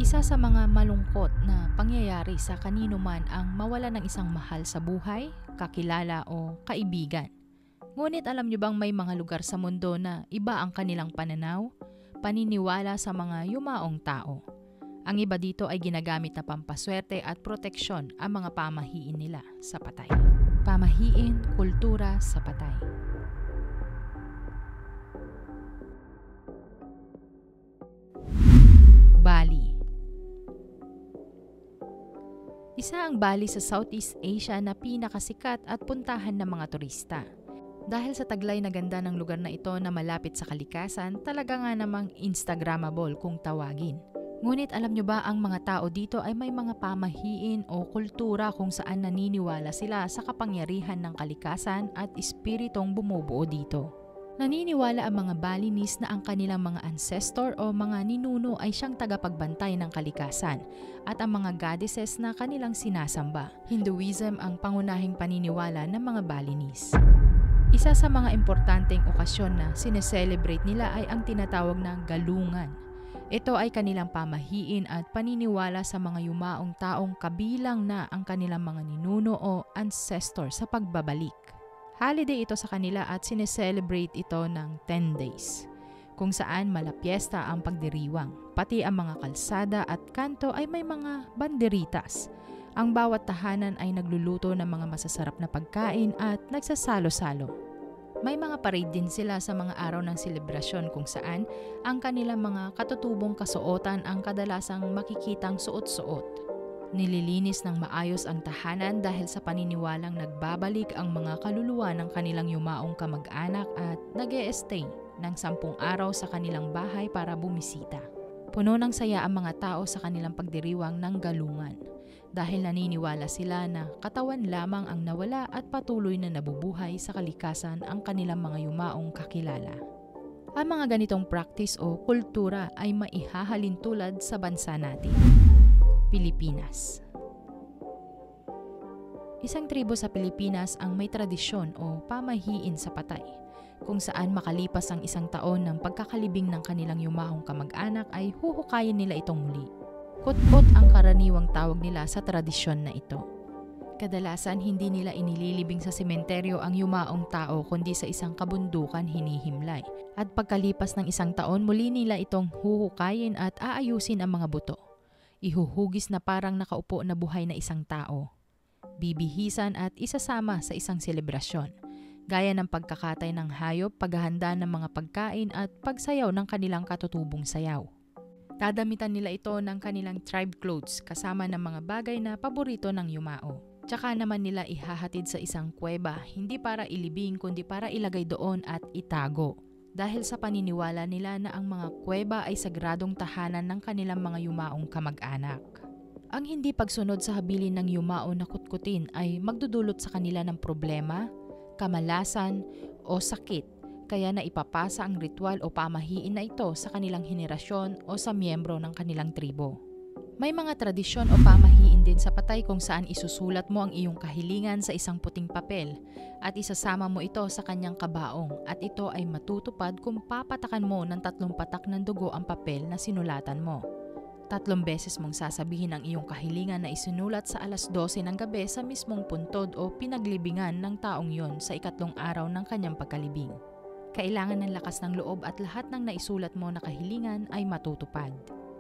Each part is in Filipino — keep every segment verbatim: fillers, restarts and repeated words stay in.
Isa sa mga malungkot na pangyayari sa kanino man ang mawala ng isang mahal sa buhay, kakilala o kaibigan. Ngunit alam niyo bang may mga lugar sa mundo na iba ang kanilang pananaw, paniniwala sa mga yumaong tao. Ang iba dito ay ginagamit na pampaswerte at proteksyon ang mga pamahiin nila sa patay. Pamahiin, kultura sa patay. Bali. Isa ang Bali sa Southeast Asia na pinakasikat at puntahan ng mga turista. Dahil sa taglay na ganda ng lugar na ito na malapit sa kalikasan, talaga nga namang Instagrammable kung tawagin. Ngunit alam nyo ba ang mga tao dito ay may mga pamahiin o kultura kung saan naniniwala sila sa kapangyarihan ng kalikasan at espiritong bumubuo dito. Naniniwala ang mga Balinese na ang kanilang mga ancestor o mga ninuno ay siyang tagapagbantay ng kalikasan at ang mga goddesses na kanilang sinasamba. Hinduism ang pangunahing paniniwala ng mga Balinese. Isa sa mga importanteng okasyon na sineselebrate nila ay ang tinatawag na galungan. Ito ay kanilang pamahiin at paniniwala sa mga yumaong taong kabilang na ang kanilang mga ninuno o ancestor sa pagbabalik. Holiday ito sa kanila at sineselebrate ito ng ten days, kung saan malapiesta ang pagdiriwang. Pati ang mga kalsada at kanto ay may mga banderitas. Ang bawat tahanan ay nagluluto ng mga masasarap na pagkain at nagsasalo-salo. May mga parade din sila sa mga araw ng selebrasyon kung saan ang kanilang mga katutubong kasuotan ang kadalasang makikitang suot-suot. Nililinis ng maayos ang tahanan dahil sa paniniwalang nagbabalik ang mga kaluluwa ng kanilang yumaong kamag-anak at nag-e-stay ng sampung araw sa kanilang bahay para bumisita. Puno ng saya ang mga tao sa kanilang pagdiriwang ng galungan dahil naniniwala sila na katawan lamang ang nawala at patuloy na nabubuhay sa kalikasan ang kanilang mga yumaong kakilala. Ang mga ganitong practice o kultura ay maihahalin tulad sa bansa natin. Pilipinas. Isang tribo sa Pilipinas ang may tradisyon o pamahiin sa patay, kung saan makalipas ang isang taon ng pagkakalibing ng kanilang yumaong kamag-anak ay huhukayin nila itong muli. Kut-kut ang karaniwang tawag nila sa tradisyon na ito. Kadalasan hindi nila inililibing sa sementeryo ang yumaong tao kundi sa isang kabundukan hinihimlay. At pagkalipas ng isang taon muli nila itong huhukayin at aayusin ang mga buto. Ihuhugis na parang nakaupo na buhay na isang tao. Bibihisan at isasama sa isang selebrasyon, gaya ng pagkakatay ng hayop, paghahanda ng mga pagkain at pagsayaw ng kanilang katutubong sayaw. Dadamitan nila ito ng kanilang tribe clothes kasama ng mga bagay na paborito ng yumao. Tsaka naman nila ihahatid sa isang kuweba, hindi para ilibing kundi para ilagay doon at itago. Dahil sa paniniwala nila na ang mga kuweba ay sagradong tahanan ng kanilang mga yumaong kamag-anak. Ang hindi pagsunod sa habilin ng yumao na kutkutin ay magdudulot sa kanila ng problema, kamalasan o sakit, kaya na ipapasa ang ritual o pamahiin na ito sa kanilang henerasyon o sa miyembro ng kanilang tribo. May mga tradisyon o pamahiin din sa patay kung saan isusulat mo ang iyong kahilingan sa isang puting papel at isasama mo ito sa kanyang kabaong at ito ay matutupad kung papatakan mo ng tatlong patak ng dugo ang papel na sinulatan mo. Tatlong beses mong sasabihin ang iyong kahilingan na isinulat sa alas dose ng gabi sa mismong puntod o pinaglibingan ng taong yon sa ikatlong araw ng kanyang pagkalibing. Kailangan ng lakas ng loob at lahat ng naisulat mo na kahilingan ay matutupad.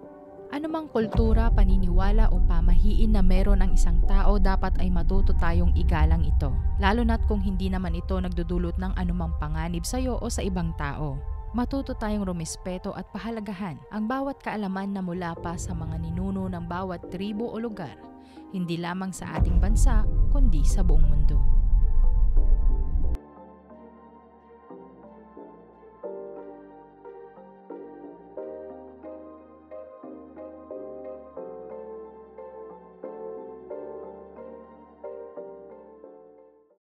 Anumang kultura, paniniwala o pamahiin na meron ang isang tao dapat ay matuto tayong igalang ito. Lalo na't kung hindi naman ito nagdudulot ng anumang panganib sa iyo o sa ibang tao. Matuto tayong rumispeto at pahalagahan ang bawat kaalaman na mula pa sa mga ninuno ng bawat tribo o lugar, hindi lamang sa ating bansa kundi sa buong mundo.